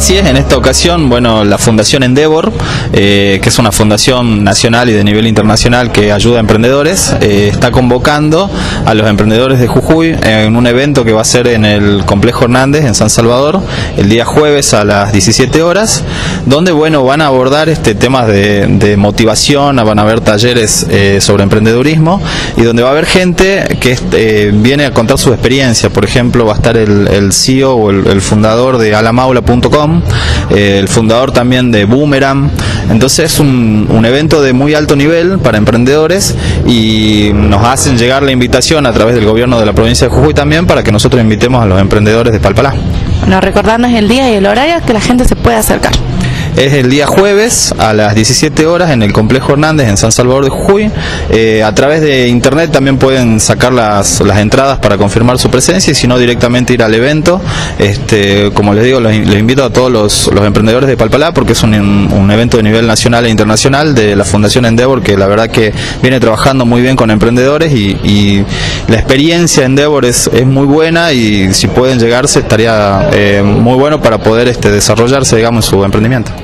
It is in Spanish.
Así es, en esta ocasión, bueno, la Fundación Endeavor, que es una fundación nacional y de nivel internacional que ayuda a emprendedores, está convocando a los emprendedores de Jujuy en un evento que va a ser en el Complejo Hernández, en San Salvador, el día jueves a las 17 horas, donde, bueno, van a abordar temas de motivación, van a haber talleres sobre emprendedurismo, y donde va a haber gente que viene a contar su experiencia. Por ejemplo, va a estar el CEO o el fundador de alamaula.com, el fundador también de Boomerang. Entonces es un evento de muy alto nivel para emprendedores, y nos hacen llegar la invitación a través del gobierno de la provincia de Jujuy también, para que nosotros invitemos a los emprendedores de Palpalá. Bueno, recordarnos el día y el horario que la gente se puede acercar. Es el día jueves a las 17 horas en el Complejo Hernández, en San Salvador de Jujuy. A través de internet también pueden sacar las entradas para confirmar su presencia, y si no, directamente ir al evento. Como les digo, los invito a todos los emprendedores de Palpalá, porque es un evento de nivel nacional e internacional de la Fundación Endeavor, que la verdad que viene trabajando muy bien con emprendedores, y la experiencia Endeavor es muy buena, y si pueden llegarse estaría muy bueno para poder desarrollarse, digamos, en su emprendimiento.